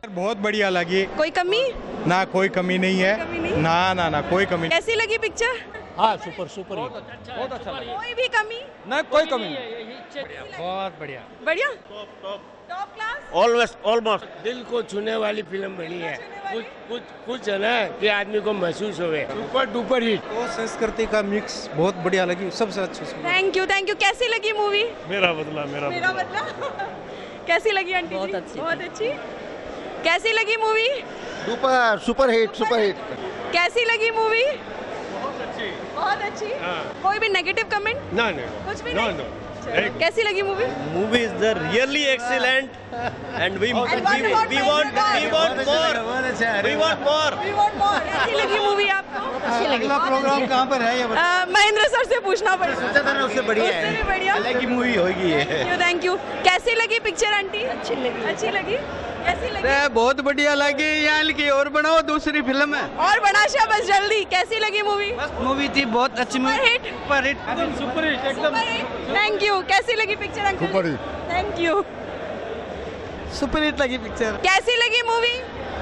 बहुत बढ़िया लगी। कोई कमी? ना कोई कमी नहीं है। ना कोई कमी। कैसी लगी पिक्चर? हाँ सुपर बहुत अच्छा लगा। कोई भी कमी? ना कोई कमी नहीं। बहुत बढ़िया बढ़िया टॉप क्लास ऑलवेज ऑलमोस्ट दिल को छूने वाली फिल्म बनी है। कुछ है ना कि आदमी को महसूस होवे। Super duper hit. वो संस्कृति का मिक्स बहुत बढ़िया लगी, सबसे अच्छी। थैंक यू कैसी लगी मूवी? मेरा बदला कैसी लगी आंटी? बहुत अच्छी। कैसी लगी मूवी? Super hit. कैसी लगी मूवी? बहुत अच्छी। कोई भी नेगेटिव कमेंट? ना कुछ भी नहीं। कैसी लगी movie? Movie is the really excellent and we want more. कैसी लगी मूवी आपको? अगला प्रोग्राम कहाँ पर है ये महेंद्र सर से पूछना पड़ेगा। उससे बढ़िया अलग की मूवी होगी ये। Thank you. कैसी लगी पिक्चर आंटी? अच्छी लगी। कैसी लगी? बहुत बढ़िया लगी। यहाँ की और बनाओ दूसरी फिल्म है और बना बस जल्दी। कैसी लगी मूवी? मूवी थी बहुत अच्छी मूवी। सुपर हिट एकदम। Thank you. कैसी लगी picture uncle? Super hit. Thank you. Super hit लगी पिक्चर। कैसी लगी मूवी?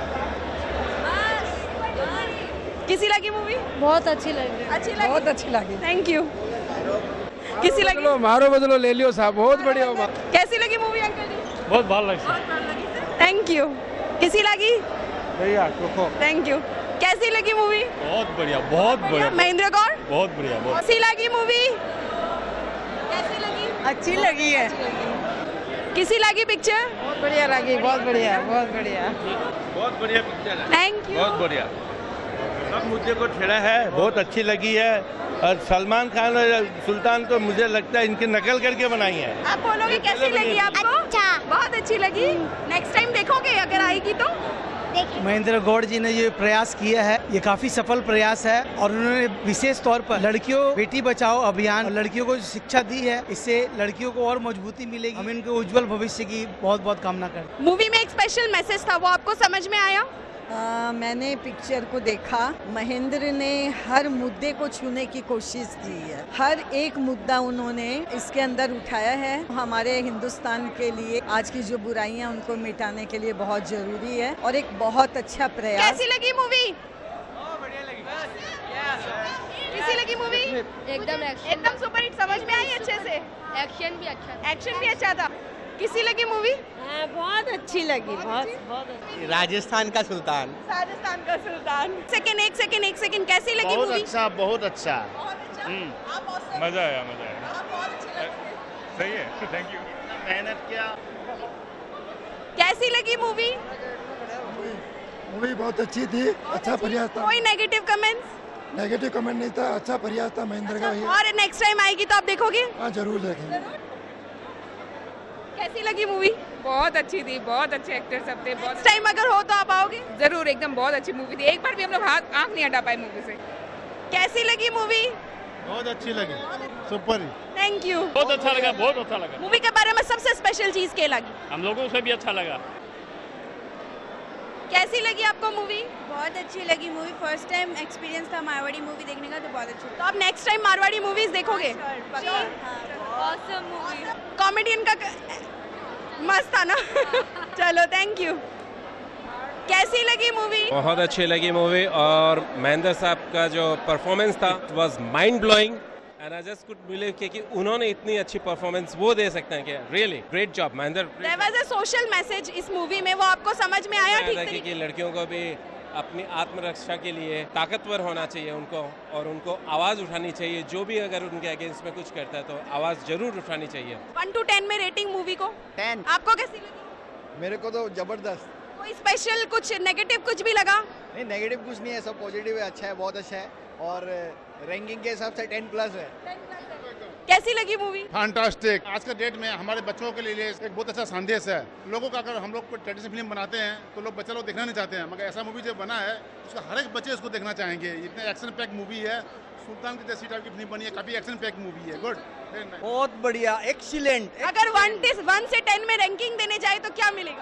किसी लगी मूवी? बहुत अच्छी लगी। बहुत अच्छी लगी। Thank you. किसी लगी? मारो बदलो ले लियो साहब, बहुत बढ़िया। कैसी लगी मूवी अंकल जी? बहुत भालो लगी। Thank you. किसी लगी? Thank you. कैसी लगी मूवी? बहुत बढ़िया। महेंद्र गौर? बहुत बढ़िया। कैसी लगी मूवी? कैसी लगी? अच्छी लगी है। किसी लगी पिक्चर? बहुत बढ़िया लगी। बहुत बढ़िया पिक्चर है। Thank you. बहुत बढ़िया। सब मुद्दे को छेड़ा है, बहुत अच्छी लगी है। और सलमान खान और सुल्तान तो मुझे लगता है इनकी नकल करके बनाई है। आप बोलोगे कैसी लगी आपको? अच्छा। बहुत अच्छी लगी। नेक्स्ट टाइम देखोगे अगर आएगी तो? महेंद्र गौड़ जी ने ये प्रयास किया है, ये काफी सफल प्रयास है और उन्होंने विशेष तौर पर लड़कियों बेटी बचाओ अभियान, लड़कियों को शिक्षा दी है, इससे लड़कियों को और मजबूती मिलेगी। हम इनके उज्जवल भविष्य की बहुत बहुत कामना करते हैं। मूवी में एक स्पेशल मैसेज था, वो आपको समझ में आया? मैंने पिक्चर को देखा। महेंद्र ने हर मुद्दे को छूने की कोशिश की है। हर एक मुद्दा उन्होंने इसके अंदर उठाया है। हमारे हिंदुस्तान के लिए आज की जो बुराइयां उनको मिटाने के लिए बहुत जरूरी है और एक बहुत अच्छा प्रयास। कैसी लगी मूवी? कैसी लगी मूवी? एकदम सुपर हिट। समझ में आई अच्छे से? एक्शन भी अच्छा था। किसी लगी मूवी? बहुत अच्छी लगी। बहुत राजस्थान का सुल्तान। एक सेकंड कैसी लगी मूवी? बहुत अच्छा। मजा आया। सही है। Thank you. मेहनत किया। कैसी लगी मूवी? मूवी बहुत अच्छी थी। अच्छा प्रयास था। कोई नेगेटिव कमेंट्स? नेगेटिव कमेंट नहीं था। अच्छा प्रयास था महेंद्र का। और नेक्स्ट टाइम आएगी तो आप देखोगे? हाँ जरूर देखेंगे। कैसी लगी मूवी? बहुत अच्छी थी। बहुत अच्छे एक्टर सब थे। बहुत टाइम अगर हो तो आप आओगे? जरूर। एकदम बहुत अच्छी मूवी थी। एक बार भी हम लोग आँख नहीं हटा पाए मूवी से। कैसी लगी मूवी? बहुत अच्छी लगी। Super hit. Thank you. बहुत अच्छा लगा। मूवी के बारे में सबसे स्पेशल चीज क्या लगी? हम लोगों से भी अच्छा लगा। कैसी लगी आपको मूवी? बहुत अच्छी लगी मूवी। फर्स्ट टाइम एक्सपीरियंस था मारवाड़ी मूवी देखने का, तो बहुत अच्छी। तो आप नेक्स्ट टाइम मारवाड़ी मूवीज देखोगे? Awesome movie. कॉमेडियन का मस्त था ना? चलो थैंक यू। कैसी लगी मूवी? बहुत अच्छी लगी मूवी और महेंद्र साहब का जो परफॉर्मेंस था was mind blowing and I just could believe कि उन्होंने इतनी अच्छी परफॉर्मेंस वो दे सकते हैं कि really great job Mahendra. There was a social message इस मूवी में, वो आपको समझ में आया? ठीक है कि लड़कियों को भी अपनी आत्मरक्षा के लिए ताकतवर होना चाहिए उनको, और उनको आवाज उठानी चाहिए। जो भी अगर उनके अगेंस्ट में कुछ करता है तो आवाज जरूर उठानी चाहिए। 1 to 10 में रेटिंग मूवी को? 10। आपको कैसी लगी? मेरे को तो जबरदस्त। कोई स्पेशल कुछ नेगेटिव कुछ भी लगा? नहीं, नेगेटिव कुछ नहीं है, सब पॉजिटिव है। अच्छा है, बहुत अच्छा है और रैंकिंग के हिसाब से 10+ है। कैसी लगी मूवी? फैंटास्टिक। आज के डेट में हमारे बच्चों के लिए एक बहुत अच्छा संदेश है। लोगों का अगर हम लोग कोई ट्रेडिशनल फिल्म बनाते हैं तो लोग बच्चे लोग देखना नहीं चाहते हैं, मगर ऐसा मूवी जो बना है उसका हर एक बच्चे उसको देखना चाहेंगे। इतने एक्शन पैक मूवी है। सुल्तान की जैसी टाइप की फिल्म बनी है, काफी एक्शन पैक मूवी है। गुड, बहुत बढ़िया, एक्सीलेंट। अगर 1 से 10 में रैंकिंग देने जाए तो क्या मिलेगा?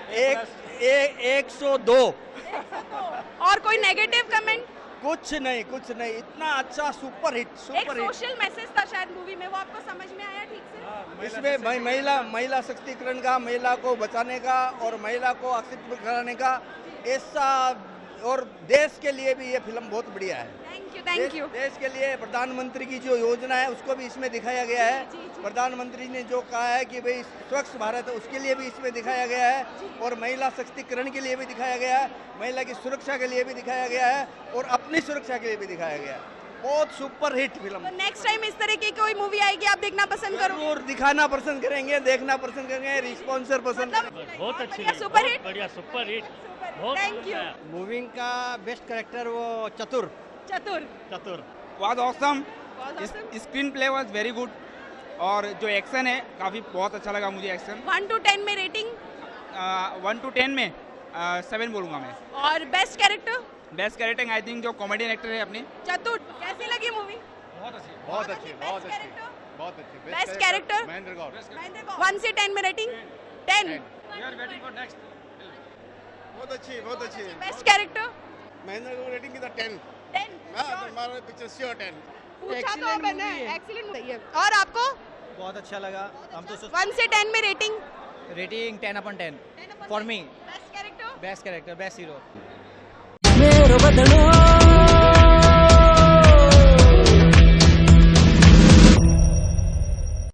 102। और कोई नेगेटिव कमेंट? कुछ नहीं, इतना अच्छा सुपर हिट। एक सोशल मैसेज था शायद मूवी में, वो आपको समझ में आया ठीक से? इसमें महिला सशक्तिकरण का, महिला को बचाने का और महिला को आकर्षित कराने का ऐसा, और देश के लिए भी ये फिल्म बहुत बढ़िया है। Thank you. देश के लिए प्रधानमंत्री की जो योजना है उसको भी इसमें दिखाया गया है। प्रधानमंत्री ने जो कहा है कि भाई स्वच्छ भारत, उसके लिए भी इसमें दिखाया गया है और महिला सशक्तिकरण के लिए भी दिखाया गया है, महिला की सुरक्षा के लिए भी दिखाया गया है और अपनी सुरक्षा के लिए भी दिखाया गया है। बहुत super hit film. Next time इस तरह की कोई मूवी आएगी आप देखना पसंद करोगे? और दिखाना पसंद करेंगे, देखना पसंद करेंगे, रिस्पॉन्सर पसंद करेंगे। बहुत अच्छी, सुपर हिट, बढ़िया, super hit. Thank you. Movie का बेस्ट कैरेक्टर वो Chatur. Was awesome, screenplay was very good और जो एक्शन है काफी बहुत अच्छा लगा मुझे एक्शन। 1 to 10 में रेटिंग? 1 to 10 में 7 बोलूंगा मैं। और best character? Best character I think जो कॉमेडियन एक्टर है अपनी चतुर। कैसी लगी मूवी? बहुत अच्छी, बहुत अच्छी, बहुत अच्छी, बहुत अच्छी। Best character? महेंद्र गौड़। 1 से 10 में rating? 10। We are waiting for next. बहुत अच्छी, बहुत अच्छी। Best character? Mahendra Gaur rating की 10। 10। हमारा पिक्चर श्योर 10। पूछा तो मैंने, एक्सीलेंट मूवी है। और आपको? बहुत अच्छा लगा। हम तो 1 से 10 में rating? Rating 10/10 for me. Best character? Best character, best hero. मेरो बदलो